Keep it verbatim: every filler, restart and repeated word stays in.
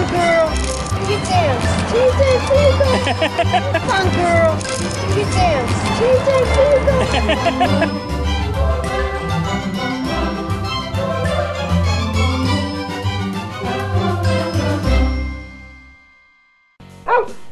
girl. You dance. Teaser, teaser. Come on, girl. You dance. Teaser, teaser. Ow!